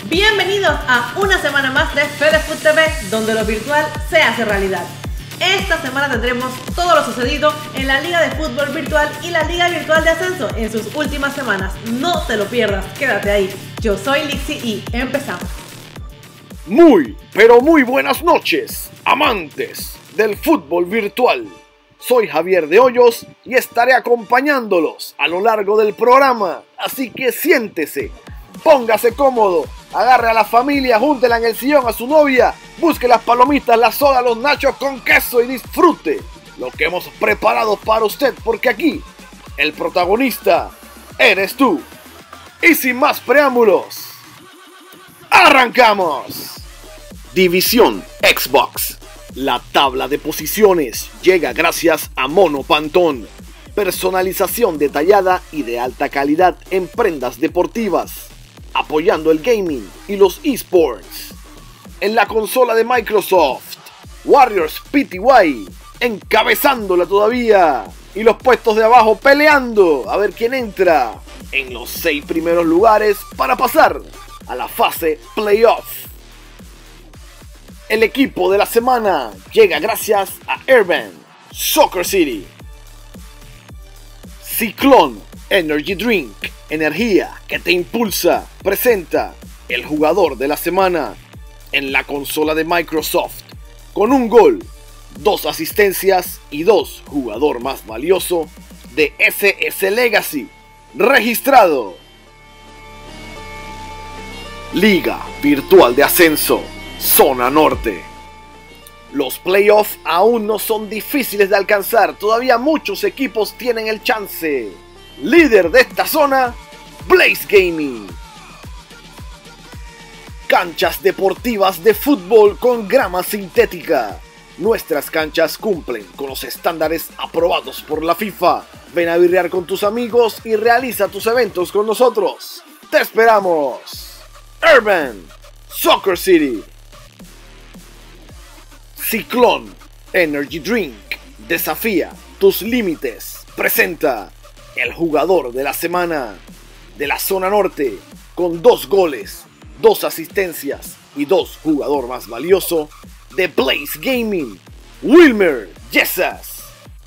Bienvenidos a una semana más de FedeFood TV, donde lo virtual se hace realidad. Esta semana tendremos todo lo sucedido en la Liga de Fútbol Virtual y la Liga Virtual de Ascenso en sus últimas semanas. No te lo pierdas, quédate ahí. Yo soy Lixi y empezamos. Muy, pero muy buenas noches, amantes del fútbol virtual. Soy Javier de Hoyos y estaré acompañándolos a lo largo del programa. Así que siéntese, póngase cómodo, agarre a la familia, júntela en el sillón a su novia, busque las palomitas, la soda, los nachos con queso y disfrute lo que hemos preparado para usted, porque aquí el protagonista eres tú. Y sin más preámbulos, ¡arrancamos! División Xbox. La tabla de posiciones llega gracias a Mono Pantón. Personalización detallada y de alta calidad en prendas deportivas, apoyando el gaming y los esports. En la consola de Microsoft, Warriors Pty, encabezándola todavía, y los puestos de abajo peleando a ver quién entra en los 6 primeros lugares para pasar a la fase playoff. El equipo de la semana llega gracias a Urban Soccer City. Ciclón Energy Drink, energía que te impulsa, presenta el jugador de la semana en la consola de Microsoft, con un gol, 2 asistencias y 2 jugador más valioso de SS Legacy, registrado. Liga Virtual de Ascenso, Zona Norte. Los playoffs aún no son difíciles de alcanzar, todavía muchos equipos tienen el chance. Líder de esta zona, Blaze Gaming. Canchas deportivas de fútbol con grama sintética. Nuestras canchas cumplen con los estándares aprobados por la FIFA. Ven a birrear con tus amigos y realiza tus eventos con nosotros. ¡Te esperamos! Urban Soccer City. Ciclón Energy Drink, desafía tus límites, presenta el jugador de la semana de la zona norte, con 2 goles, 2 asistencias y 2 jugador más valioso de Blaze Gaming, Wilmer Yesas.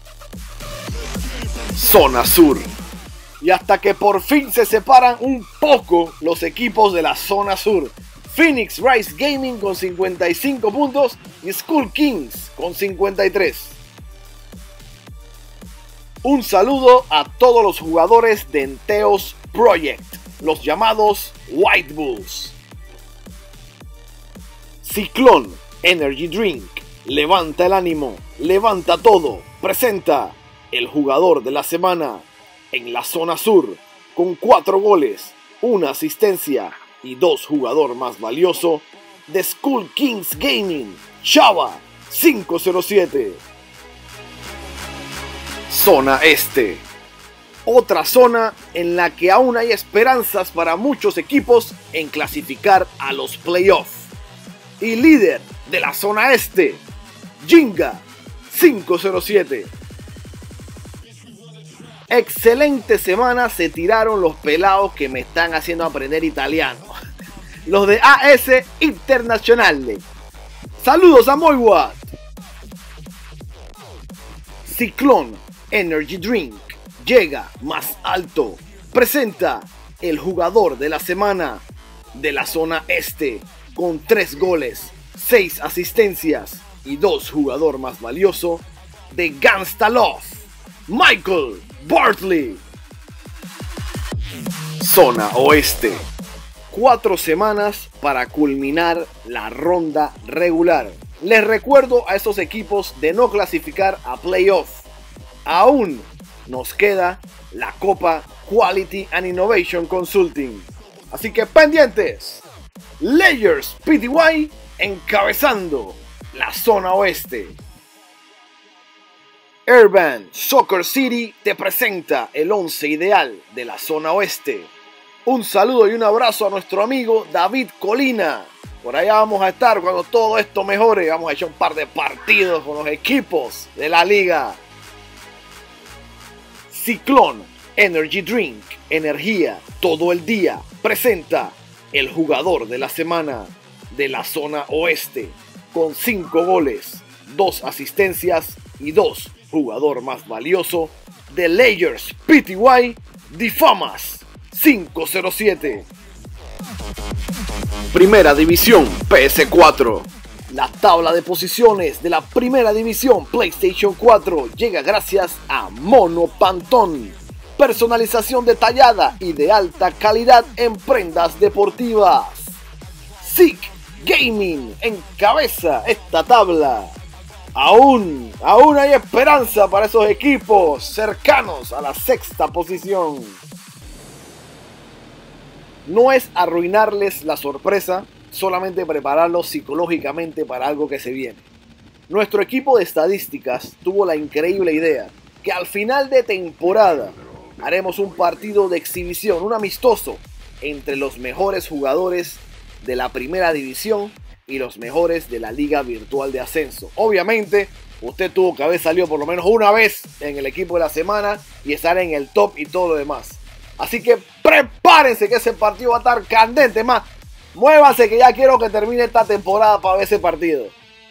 Zona Sur. Y hasta que por fin se separan un poco los equipos de la zona sur, Phoenix Rise Gaming con 55 puntos y Skull Kings con 53. Un saludo a todos los jugadores de Enteos Project, los llamados White Bulls. Ciclón Energy Drink, levanta el ánimo, levanta todo, presenta el jugador de la semana en la zona sur, con 4 goles, 1 asistencia y 2 jugador más valioso de Skull Kings Gaming, Chava 507. Zona Este. Otra zona en la que aún hay esperanzas para muchos equipos en clasificar a los playoffs. Y líder de la zona Este, Jinga 507. Excelente semana se tiraron los pelados que me están haciendo aprender italiano. Los de AS Internazionale. Saludos a Moiwat. Ciclón Energy Drink llega más alto. Presenta el jugador de la semana de la zona este, con 3 goles, 6 asistencias y 2 jugador más valioso de Gangsta Love, Michael Bartley. Zona Oeste. 4 semanas para culminar la ronda regular. Les recuerdo a estos equipos de no clasificar a playoff. Aún nos queda la Copa Quality and Innovation Consulting. Así que pendientes. Layers Pty encabezando la zona oeste. Urban Soccer City te presenta el 11 ideal de la zona oeste. Un saludo y un abrazo a nuestro amigo David Colina. Por allá vamos a estar cuando todo esto mejore. Vamos a echar un par de partidos con los equipos de la liga. Ciclón Energy Drink, energía todo el día, presenta el jugador de la semana de la zona oeste, con 5 goles, 2 asistencias y 2 jugador más valioso, de Layers Pty Difamas 507. Primera División PS4. La tabla de posiciones de la Primera División PlayStation 4 llega gracias a Mono Pantón. Personalización detallada y de alta calidad en prendas deportivas. SICK Gaming encabeza esta tabla. Aún hay esperanza para esos equipos cercanos a la 6ª posición. No es arruinarles la sorpresa, solamente prepararlos psicológicamente para algo que se viene. Nuestro equipo de estadísticas tuvo la increíble idea que al final de temporada haremos un partido de exhibición, un amistoso, entre los mejores jugadores de la Primera División y los mejores de la Liga Virtual de Ascenso. Obviamente, usted tuvo que haber salido por lo menos una vez en el equipo de la semana y estar en el top y todo lo demás. Así que prepárense que ese partido va a estar candente, más. Muévanse que ya quiero que termine esta temporada para ver ese partido.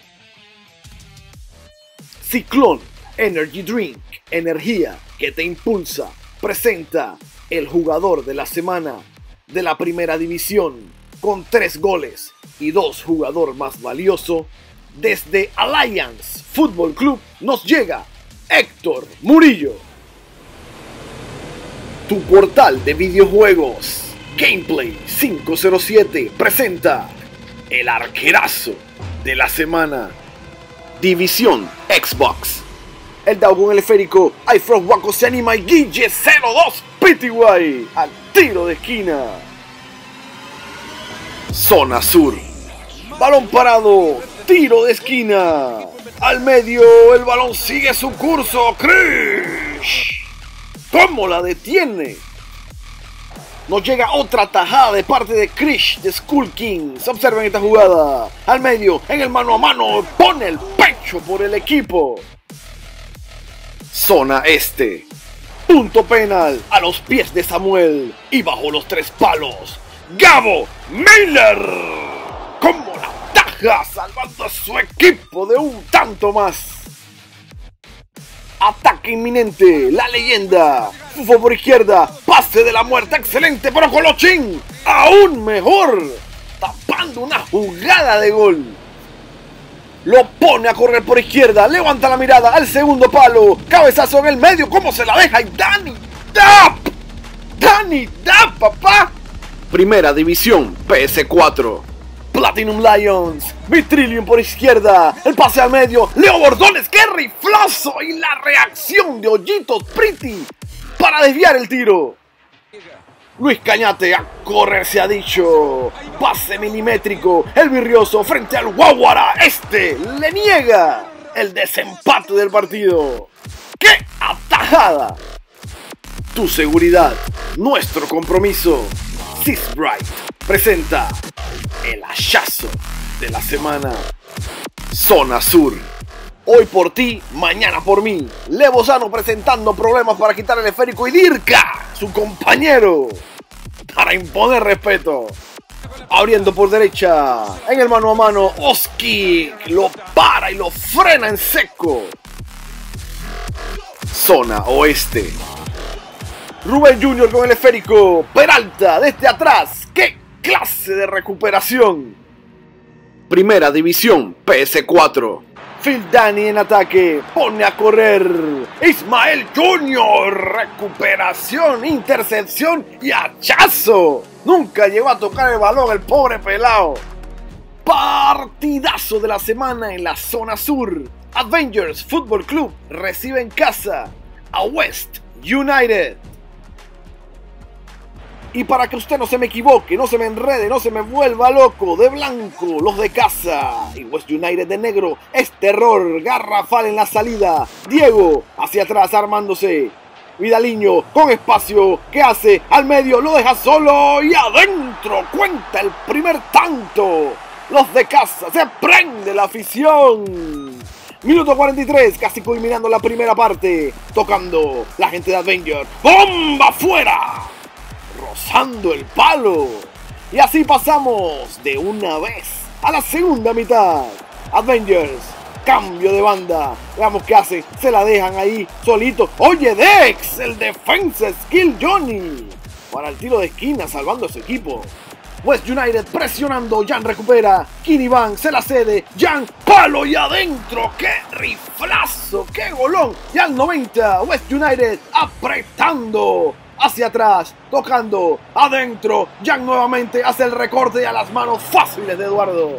Ciclón Energy Drink, energía que te impulsa, presenta el jugador de la semana de la Primera División con 3 goles y 2 jugador más valioso. Desde Alliance Football Club nos llega Héctor Murillo. Tu portal de videojuegos Gameplay 507 presenta el arquerazo de la semana, División Xbox. El Daugón el esférico, iFrog Waco se anima y Guille 02 Pty al tiro de esquina. Zona Sur, balón parado, tiro de esquina. Al medio, el balón sigue su curso. Krish, ¿cómo la detiene? Nos llega otra tajada de parte de Krish de Skull Kings. Observen esta jugada. Al medio, en el mano a mano, pone el pecho por el equipo. Zona Este, punto penal a los pies de Samuel y bajo los 3 palos. Gabo Miller, como la taja, salvando a su equipo de un tanto más. Ataque inminente, la leyenda. Fufo por izquierda, pase de la muerte, excelente, pero Colochín, aún mejor, tapando una jugada de gol. Lo pone a correr por izquierda, levanta la mirada al segundo palo, cabezazo en el medio, ¿cómo se la deja? Y Danny Dap, papá. Primera División PS4. Platinum Lions, Vitrillium por izquierda, el pase al medio, Leo Bordones, qué riflazo, y la reacción de Ollitos Pretty para desviar el tiro. Luis Cañate a correr se ha dicho, pase milimétrico, el virrioso frente al Guaguara, este le niega el desempate del partido. ¡Qué atajada! Tu seguridad, nuestro compromiso. Sisbright presenta el hachazo de la semana, Zona Sur. Hoy por ti, mañana por mí. Levozano presentando problemas para quitar el esférico y Dirka, su compañero, para imponer respeto. Abriendo por derecha, en el mano a mano, Oski lo para y lo frena en seco. Zona Oeste. Rubén Jr. con el esférico, Peralta desde atrás, ¡qué clase de recuperación! Primera División PS4. Phil Danny en ataque, pone a correr, Ismael Jr. recuperación, intercepción y hachazo. Nunca llegó a tocar el balón el pobre pelao. Partidazo de la semana en la Zona Sur. Avengers Football Club recibe en casa a West United. Y para que usted no se me equivoque, no se me enrede, no se me vuelva loco, de blanco los de casa y West United de negro, es terror garrafal en la salida. Diego hacia atrás armándose, Vidaliño con espacio, ¿qué hace? Al medio, lo deja solo y adentro, cuenta el primer tanto. Los de casa, se prende la afición. Minuto 43, casi culminando la primera parte, tocando la gente de Avenger, ¡bomba fuera! Rozando el palo, Y así pasamos de una vez a la segunda mitad. Avengers, cambio de banda. Veamos qué hace. Se la dejan ahí solito. Oye, Dex, el defensa skill Johnny. Para el tiro de esquina, salvando a su equipo. West United presionando. Jan recupera. Kini Van se la cede. Jan, palo y adentro. ¡Qué riflazo! ¡Qué golón! Y al 90, West United apretando. Hacia atrás, tocando, adentro, Jan nuevamente hace el recorte a las manos fáciles de Eduardo.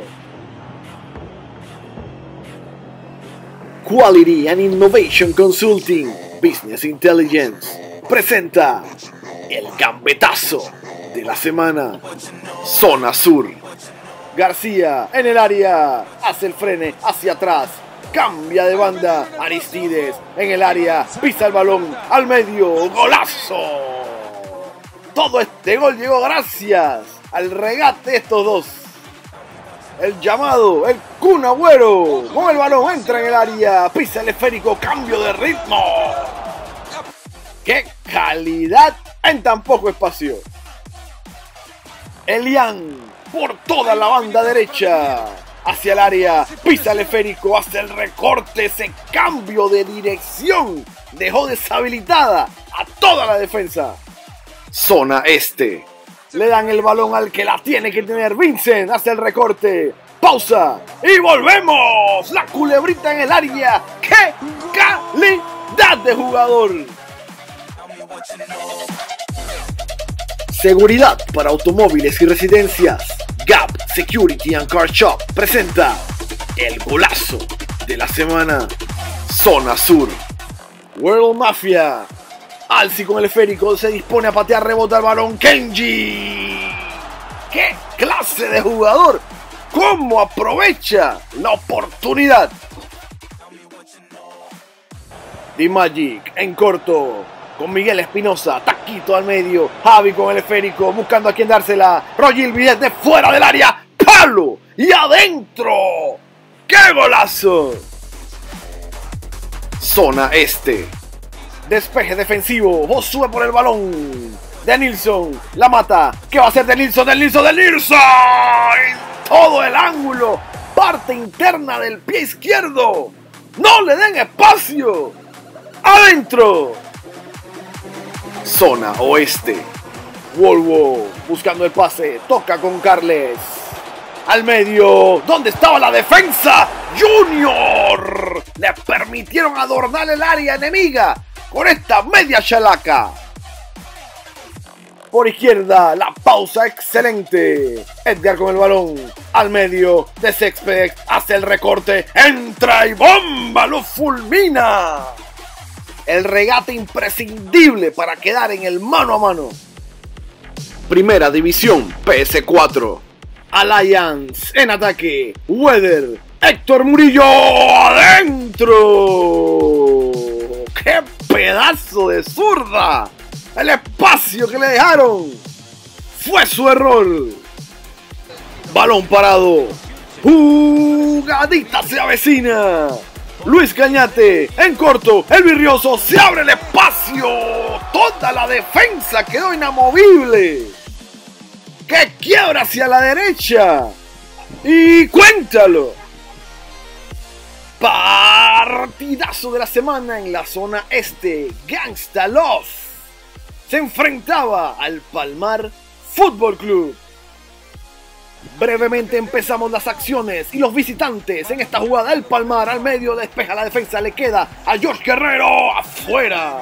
Quality and Innovation Consulting Business Intelligence presenta el gambetazo de la semana. Zona Sur. García en el área, hace el frene hacia atrás. Cambia de banda, Aristides en el área, pisa el balón al medio, golazo. Todo este gol llegó gracias al regate de estos dos. El llamado, el Kun Agüero, con el balón entra en el área, pisa el esférico, cambio de ritmo. ¡Qué calidad en tan poco espacio! Elian por toda la banda derecha. Hacia el área, pisa el esférico, hace el recorte, ese cambio de dirección dejó deshabilitada a toda la defensa. Zona Este, le dan el balón al que la tiene que tener. Vincent hace el recorte, pausa y volvemos. La culebrita en el área, ¡qué calidad de jugador! Seguridad para automóviles y residencias. Gap Security and Car Shop presenta el golazo de la semana. Zona Sur. World Mafia. Alci con el esférico se dispone a patear, rebota el balón. Kenji. ¡Qué clase de jugador! ¿Cómo aprovecha la oportunidad? D-Magic en corto. Con Miguel Espinosa, taquito al medio, Javi con el esférico, buscando a quien dársela, Roger Villet de fuera del área, palo y adentro. ¡Qué golazo! Zona Este. Despeje defensivo, vos sube por el balón. De Nilsson, la mata. ¿Qué va a hacer de Nilsson? ¡Del Nilsson! Todo el ángulo, parte interna del pie izquierdo. ¡No le den espacio! ¡Adentro! Zona Oeste. Volvo buscando el pase, toca con Carles. Al medio, ¿dónde estaba la defensa? Junior. Le permitieron adornar el área enemiga con esta media chalaca. Por izquierda, la pausa excelente. Edgar con el balón. Al medio, de Sexpex hace el recorte. Entra y bomba, lo fulmina. El regate imprescindible para quedar en el mano a mano. Primera División PS4. Alliance en ataque. Weather. Héctor Murillo adentro. ¡Qué pedazo de zurda! El espacio que le dejaron fue su error. Balón parado. Jugadita se avecina. Luis Cañate en corto, el Virrioso, se abre el espacio. Toda la defensa quedó inamovible. ¡Qué quiebra hacia la derecha! Y cuéntalo. Partidazo de la semana en la zona este. Gangsta Love se enfrentaba al Palmar Fútbol Club. Brevemente empezamos las acciones y los visitantes en esta jugada. El Palmar al medio, despeja la defensa, le queda a George Guerrero afuera.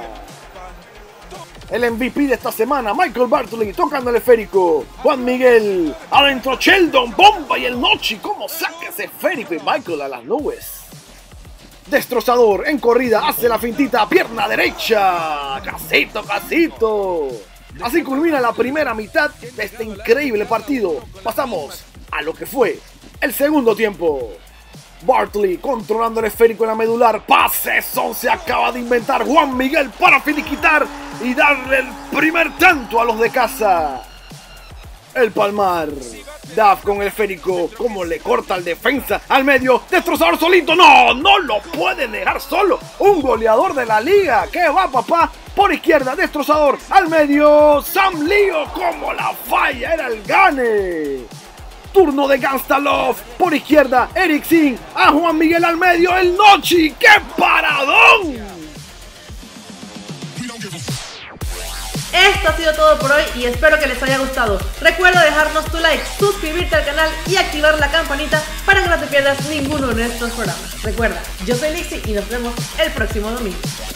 El MVP de esta semana, Michael Bartley tocando el esférico. Juan Miguel adentro, Sheldon, bomba y el Nochi. ¿Cómo saca ese esférico? Y Michael a las nubes. Destrozador en corrida, hace la fintita, pierna derecha. Casito. Así culmina la primera mitad de este increíble partido. Pasamos a lo que fue el segundo tiempo. Bartley controlando el esférico en la medular. Pasezón se acaba de inventar Juan Miguel para finiquitar y darle el primer tanto a los de casa. El Palmar. Duff con el esférico. Como le corta al defensa. Al medio. Destrozador solito. No lo puede dejar solo. Un goleador de la liga. ¿Qué va, papá? Por izquierda, destrozador. Al medio, Sam Lío. Como la falla, era el gane. Turno de Gangsta Love. Por izquierda, Eric Sin. A Juan Miguel al medio, el Nochi. ¡Qué paradón! Esto ha sido todo por hoy y espero que les haya gustado. Recuerda dejarnos tu like, suscribirte al canal y activar la campanita para que no te pierdas ninguno de nuestros programas. Recuerda, yo soy Lixi y nos vemos el próximo domingo.